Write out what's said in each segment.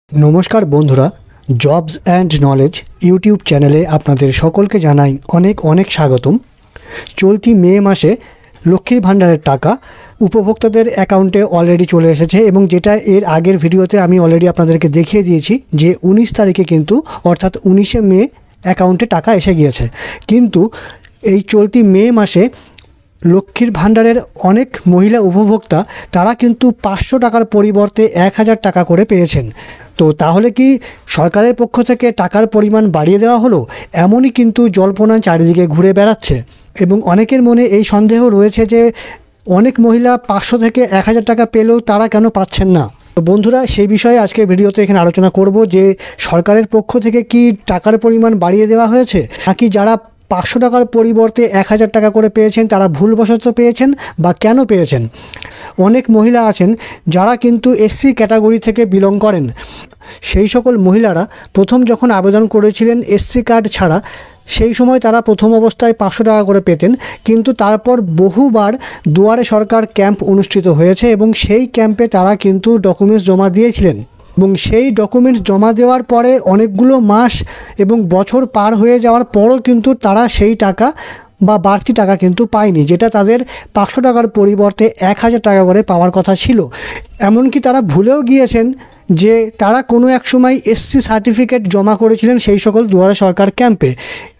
नमस्कार बंधुरा jobs and knowledge YouTube चैनेले आपनादेर सकलके जानाई अनेक अनेक स्वागतम। चलती मे मासे लक्ष्मीर भाण्डारेर टाका उपभोक्तादेर अ্যাকাউন্টে अलरेडी चले एसेছে এবং যেটা এর আগের ভিডিওতে আমি অলরেডি আপনাদেরকে দেখিয়ে দিয়েছি যে 19 তারিখে কিন্তু অর্থাৎ 19শে মে অ্যাকাউন্টে টাকা এসে গিয়েছে। কিন্তু এই চলতি মে মাসে লক্ষ্মীর ভাণ্ডারের অনেক মহিলা উপভোক্তা তারা কিন্তু 500 টাকার পরিবর্তে 1000 টাকা করে পেয়েছেন। তো তাহলে কি সরকারের পক্ষ থেকে টাকার পরিমাণ বাড়িয়ে দেওয়া হলো? এমনই কিন্তু জল্পনা চারিদিকে ঘুরে বেড়াচ্ছে এবং অনেকের মনে এই সন্দেহ রয়েছে যে অনেক মহিলা 500 থেকে 1000 টাকা পেলেও তারা কেন পাচ্ছেন না। তো বন্ধুরা সেই বিষয়ে আজকে ভিডিওতে এখানে আলোচনা করব যে সরকারের পক্ষ থেকে কি টাকার পরিমাণ বাড়িয়ে দেওয়া হয়েছে নাকি যারা 500 টাকার পরিবর্তে 1000 টাকা করে পেয়েছেন তারা ভুলবশত পেয়েছেন বা কেন পেয়েছেন। অনেক মহিলা আছেন যারা কিন্তু এসসি ক্যাটাগরি থেকে বিলং করেন। সেই সকল মহিলারা প্রথম যখন আবেদন করেছিলেন এসসি কার্ড ছাড়া সেই সময় তারা প্রথম অবস্থায় 500 টাকা করে পেতেন, কিন্তু তারপর বহুবার দুয়ারে সরকার ক্যাম্প অনুষ্ঠিত হয়েছে এবং সেই ক্যাম্পে তারা কিন্তু ডকুমেন্টস জমা দিয়েছিলেন এবং সেই ডকুমেন্টস জমা দেওয়ার পরে অনেকগুলো মাস এবং বছর পার হয়ে যাওয়ার পরও কিন্তু তারা সেই টাকা বা বাড়তি টাকা কিন্তু পায়নি, যেটা তাদের 500 টাকার পরিবর্তে 1000 টাকা করে পাওয়ার কথা ছিল। এমনকি তারা ভুলেও গিয়েছেন যে তারা কোনো এক সময় এসসি সার্টিফিকেট জমা করেছিলেন সেই সকল দুয়ারে সরকার ক্যাম্পে।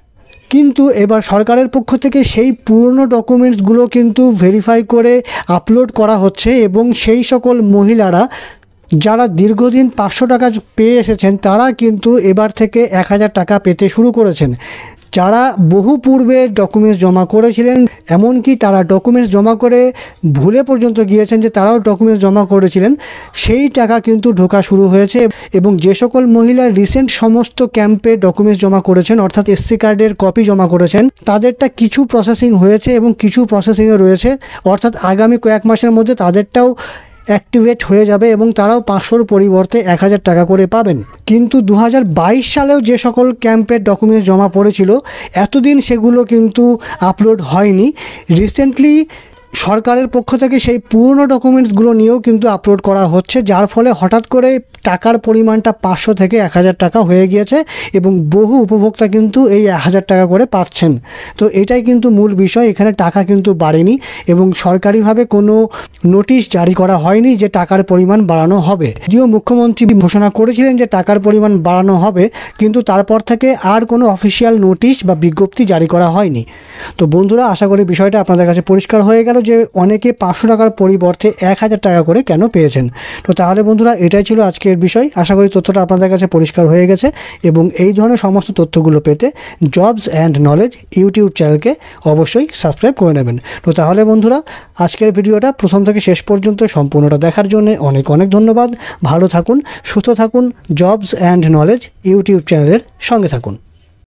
কিন্তু এবার সরকারের পক্ষ থেকে সেই পুরনো ডকুমেন্টসগুলো কিন্তু ভেরিফাই করে আপলোড করা হচ্ছে এবং সেই সকল মহিলারা যারা দীর্ঘদিন 500 টাকা পেয়ে এসেছেন তারা কিন্তু এবার থেকে 1000 টাকা পেতে শুরু করেছেন। যারা বহু পূর্বে ডকুমেন্টস জমা করেছিলেন, এমনকি তারা ডকুমেন্টস জমা করে ভুলে পর্যন্ত গিয়েছেন যে তারাও ডকুমেন্টস জমা করেছিলেন, সেই টাকা কিন্তু ঢোকা শুরু হয়েছে। এবং যে সকল মহিলা রিসেন্ট সমস্ত ক্যাম্পে ডকুমেন্টস জমা করেছেন অর্থাৎ এসসি কার্ডের কপি জমা করেছেন তাদেরটা কিছু প্রসেসিং হয়েছে এবং কিছু প্রসেসিংয়ে রয়েছে, অর্থাৎ আগামী কয়েক মাসের মধ্যে তাদেরটাও অ্যাক্টিভেট হয়ে যাবে এবং তারাও 500-র পরিবর্তে 1000 টাকা করে পাবেন। কিন্তু 2022 সালেও যে সকল ক্যাম্পের ডকুমেন্টস জমা পড়েছিল এতদিন সেগুলো কিন্তু আপলোড হয়নি। রিসেন্টলি সরকারের পক্ষ থেকে সেই পুরনো ডকুমেন্টসগুলো নিয়েও কিন্তু আপলোড করা হচ্ছে, যার ফলে হঠাৎ করে টাকার পরিমাণটা 500 থেকে 1000 টাকা হয়ে গিয়েছে এবং বহু উপভোক্তা কিন্তু এই 1000 টাকা করে পাচ্ছেন। তো এটাই কিন্তু মূল বিষয়, এখানে টাকা কিন্তু বাড়েনি এবং সরকারিভাবে কোনো নোটিশ জারি করা হয়নি যে টাকার পরিমাণ বাড়ানো হবে। যদিও মুখ্যমন্ত্রী ঘোষণা করেছিলেন যে টাকার পরিমাণ বাড়ানো হবে, কিন্তু তারপর থেকে আর কোনো অফিসিয়াল নোটিশ বা বিজ্ঞপ্তি জারি করা হয়নি। তো বন্ধুরা, আশা করি বিষয়টা আপনাদের কাছে পরিষ্কার হয়ে গেল যে অনেকে 500 টাকার পরিবর্তে 1000 টাকা করে কেন পেয়েছেন। তো তাহলে বন্ধুরা, এটাই ছিল আজকের বিষয়। আশা করি তথ্যটা আপনাদের কাছে পরিষ্কার হয়ে গেছে এবং এই ধরনের সমস্ত তথ্যগুলো পেতে জবস অ্যান্ড নলেজ ইউটিউব চ্যানেলকে অবশ্যই সাবস্ক্রাইব করে নেবেন। তো তাহলে বন্ধুরা, আজকের ভিডিওটা প্রথম থেকে শেষ পর্যন্ত সম্পূর্ণটা দেখার জন্য অনেক অনেক ধন্যবাদ। ভালো থাকুন, সুস্থ থাকুন, জবস অ্যান্ড নলেজ ইউটিউব চ্যানেলের সঙ্গে থাকুন।